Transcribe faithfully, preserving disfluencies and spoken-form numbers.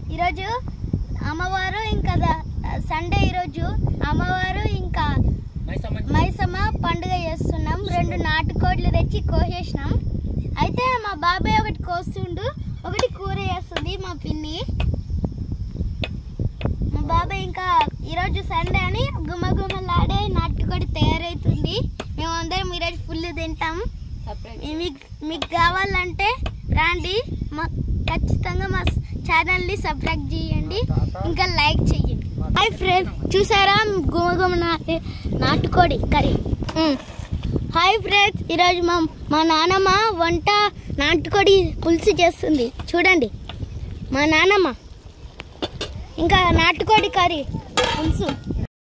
ఈరోజు అమ్మవారు ఇంకా సండే ఈరోజు అమ్మవారు ఇంకా మైసమ్మ పండుగ చేస్తున్నాం. రెండు నాటుకోడ్లు తెచ్చి కోసేసినాం. అయితే మా బాబాయ్ ఒకటి కోస్తుండు, ఒకటి కూర చేస్తుంది మా పిన్ని. మా బాబాయ్ ఇంకా ఈరోజు సండే అని గుమ్మ గుమ్మలాడే నాటుకోడి తయారవుతుంది. మేము అందరం ఈరోజు ఫుల్ తింటాం. మీకు మీకు కావాలంటే రండి, మా ఖచ్చితంగా మా ఛానల్ని సబ్స్క్రైబ్ చేయండి, ఇంకా లైక్ చేయండి. హాయ్ ఫ్రెండ్స్, చూసారా గుమ్మ గుమ్మ నాటుకోడి కర్రీ. హాయ్ ఫ్రెండ్స్, ఈరోజు మా మా నాన్నమ్మ వంట నాటుకోడి పులుసు చేస్తుంది. చూడండి మా నాన్నమ్మ ఇంకా నాటుకోడి కర్రీ పులుసు.